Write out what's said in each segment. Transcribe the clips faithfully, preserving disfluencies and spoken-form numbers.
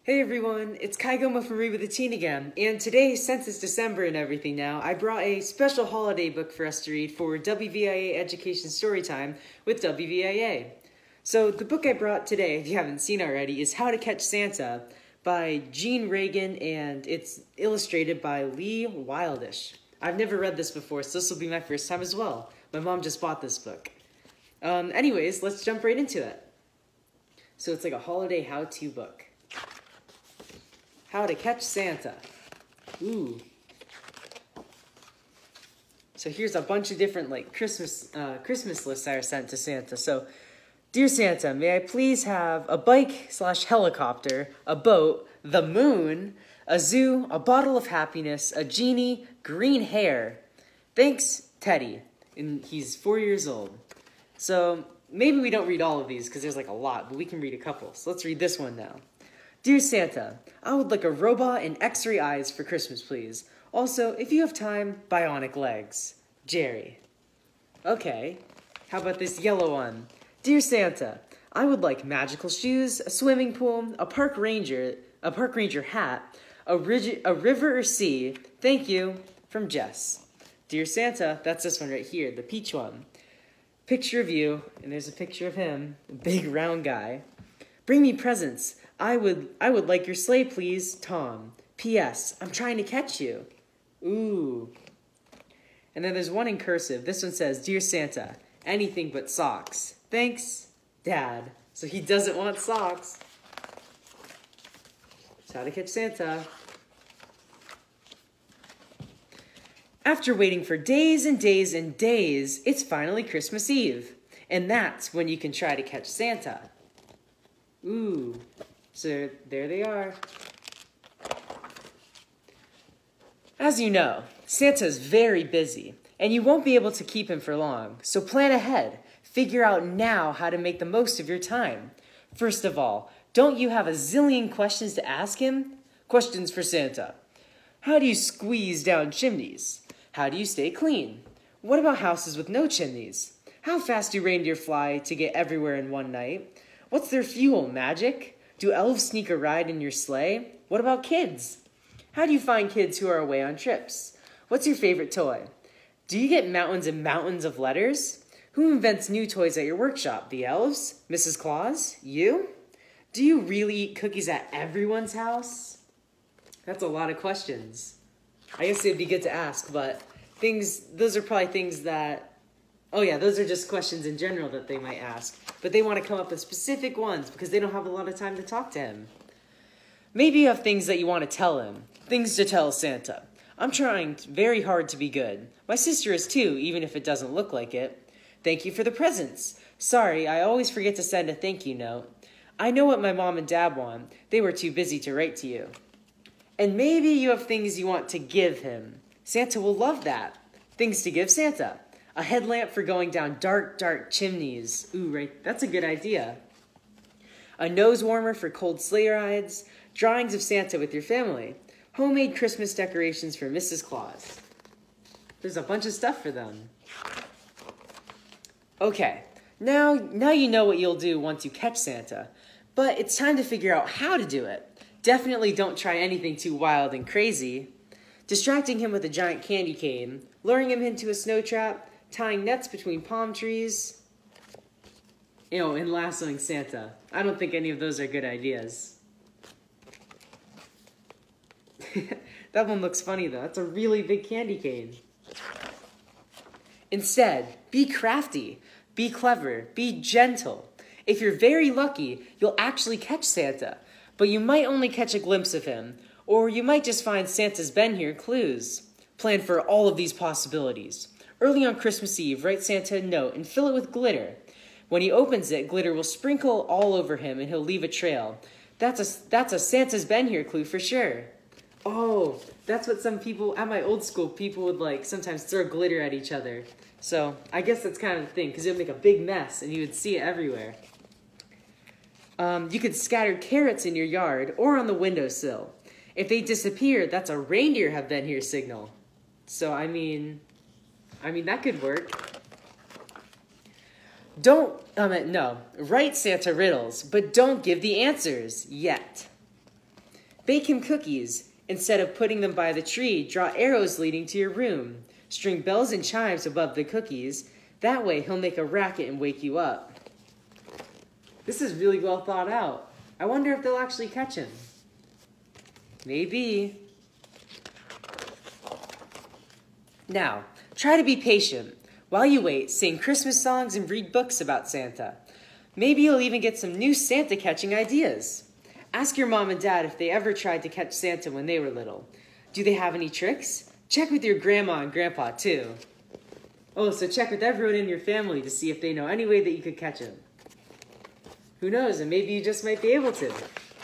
Hey everyone, it's Gomeau from Read with the Teen again, and today, since it's December and everything now, I brought a special holiday book for us to read for W V I A Education Storytime with W V I A. So the book I brought today, if you haven't seen already, is How to Catch Santa by Gene Reagan, and it's illustrated by Lee Wildish. I've never read this before, so this will be my first time as well. My mom just bought this book. Um, anyways, let's jump right into it. So it's like a holiday how-to book. How to Catch Santa. Ooh. So here's a bunch of different like Christmas uh, Christmas lists that are sent to Santa. So, dear Santa, may I please have a bike slash helicopter, a boat, the moon, a zoo, a bottle of happiness, a genie, green hair. Thanks, Teddy. And he's four years old. So maybe we don't read all of these because there's like a lot, but we can read a couple. So let's read this one now. Dear Santa, I would like a robot and x-ray eyes for Christmas, please. Also, if you have time, bionic legs. Jerry. Okay, how about this yellow one? Dear Santa, I would like magical shoes, a swimming pool, a park ranger, a park ranger hat, a, rig a river or sea. Thank you, from Jess. Dear Santa, that's this one right here, the peach one. Picture of you, and there's a picture of him, a big round guy. Bring me presents. I would I would like your sleigh, please, Tom. P S. I'm trying to catch you. Ooh. And then there's one in cursive. This one says, Dear Santa, anything but socks. Thanks, Dad. So he doesn't want socks. It's How to Catch Santa. After waiting for days and days and days, it's finally Christmas Eve. And that's when you can try to catch Santa. Ooh. So there they are. As you know, Santa's very busy, and you won't be able to keep him for long. So plan ahead. Figure out now how to make the most of your time. First of all, don't you have a zillion questions to ask him? Questions for Santa. How do you squeeze down chimneys? How do you stay clean? What about houses with no chimneys? How fast do reindeer fly to get everywhere in one night? What's their fuel, magic? Do elves sneak a ride in your sleigh? What about kids? How do you find kids who are away on trips? What's your favorite toy? Do you get mountains and mountains of letters? Who invents new toys at your workshop? The elves? Missus Claus? You? Do you really eat cookies at everyone's house? That's a lot of questions. I guess it'd be good to ask, but things, those are probably things that, oh yeah, those are just questions in general that they might ask. But they want to come up with specific ones because they don't have a lot of time to talk to him. Maybe you have things that you want to tell him. Things to tell Santa. I'm trying very hard to be good. My sister is too, even if it doesn't look like it. Thank you for the presents. Sorry, I always forget to send a thank you note. I know what my mom and dad want. They were too busy to write to you. And maybe you have things you want to give him. Santa will love that. Things to give Santa. A headlamp for going down dark, dark chimneys. Ooh, right, that's a good idea. A nose warmer for cold sleigh rides. Drawings of Santa with your family. Homemade Christmas decorations for Missus Claus. There's a bunch of stuff for them. Okay, now, now you know what you'll do once you catch Santa. But it's time to figure out how to do it. Definitely don't try anything too wild and crazy. Distracting him with a giant candy cane. Luring him into a snow trap. Tying nets between palm trees. You know, and lassoing Santa. I don't think any of those are good ideas. That one looks funny though. That's a really big candy cane. Instead, be crafty. Be clever. Be gentle. If you're very lucky, you'll actually catch Santa. But you might only catch a glimpse of him. Or you might just find Santa's been here clues. Plan for all of these possibilities. Early on Christmas Eve, write Santa a note and fill it with glitter. When he opens it, glitter will sprinkle all over him and he'll leave a trail. That's a, that's a Santa's been here clue for sure. Oh, that's what some people, at my old school, people would like sometimes throw glitter at each other. So I guess that's kind of the thing because it would make a big mess and you would see it everywhere. Um, you could scatter carrots in your yard or on the windowsill. If they disappear, that's a reindeer have been here signal. So I mean... I mean, that could work. Don't, um, no, write Santa riddles, but don't give the answers yet. Bake him cookies. Instead of putting them by the tree, draw arrows leading to your room. String bells and chimes above the cookies. That way he'll make a racket and wake you up. This is really well thought out. I wonder if they'll actually catch him. Maybe. Now, try to be patient. While you wait, sing Christmas songs and read books about Santa. Maybe you'll even get some new Santa catching ideas. Ask your mom and dad if they ever tried to catch Santa when they were little. Do they have any tricks? Check with your grandma and grandpa too. Oh, so check with everyone in your family to see if they know any way that you could catch him. Who knows, and maybe you just might be able to.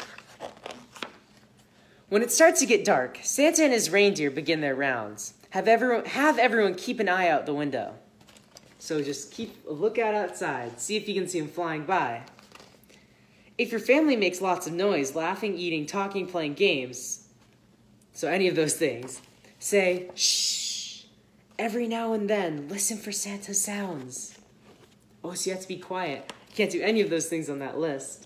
When it starts to get dark, Santa and his reindeer begin their rounds. Have everyone, have everyone keep an eye out the window. So just keep a lookout outside. See if you can see them flying by. If your family makes lots of noise, laughing, eating, talking, playing games, so any of those things, say, shh. Every now and then, listen for Santa sounds. Oh, so you have to be quiet. You can't do any of those things on that list.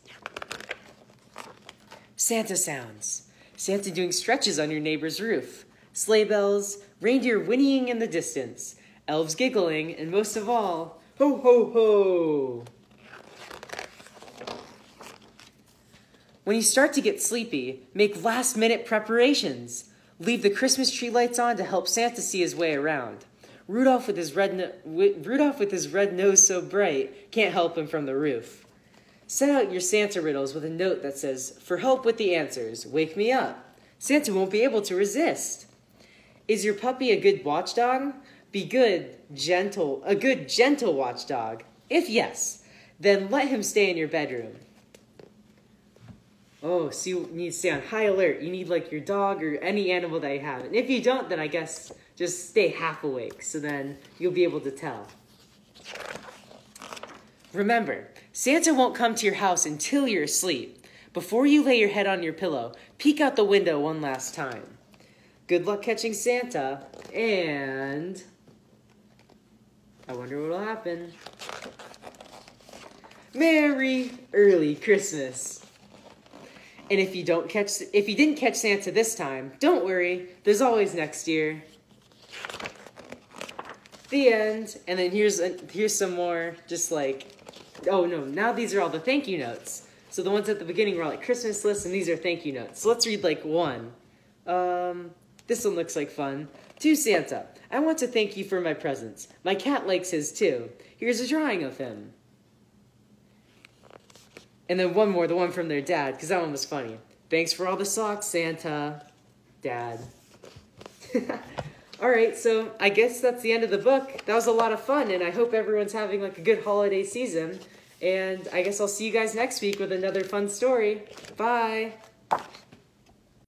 Santa sounds. Santa doing stretches on your neighbor's roof. Sleigh bells, reindeer whinnying in the distance, elves giggling, and most of all, ho ho ho! When you start to get sleepy, make last-minute preparations. Leave the Christmas tree lights on to help Santa see his way around. Rudolph with his red no Rudolph with his red nose so bright can't help him from the roof. Set out your Santa riddles with a note that says, "For help with the answers, wake me up." Santa won't be able to resist. Is your puppy a good watchdog? Be good, gentle, a good, gentle watchdog. If yes, then let him stay in your bedroom. Oh, so you need to stay on high alert. You need like your dog or any animal that you have. And if you don't, then I guess just stay half awake. So then you'll be able to tell. Remember, Santa won't come to your house until you're asleep. Before you lay your head on your pillow, peek out the window one last time. Good luck catching Santa, and I wonder what will happen. Merry early Christmas. And if you don't catch, if you didn't catch Santa this time, don't worry. There's always next year. The end. And then here's a, here's some more. Just like, oh no, now these are all the thank you notes. So the ones at the beginning were like Christmas lists, and these are thank you notes. So let's read like one. Um, this one looks like fun. To Santa, I want to thank you for my presents. My cat likes his too. Here's a drawing of him. And then one more, the one from their dad, because that one was funny. Thanks for all the socks, Santa. Dad. All right, so I guess that's the end of the book. That was a lot of fun, and I hope everyone's having like a good holiday season. And I guess I'll see you guys next week with another fun story. Bye.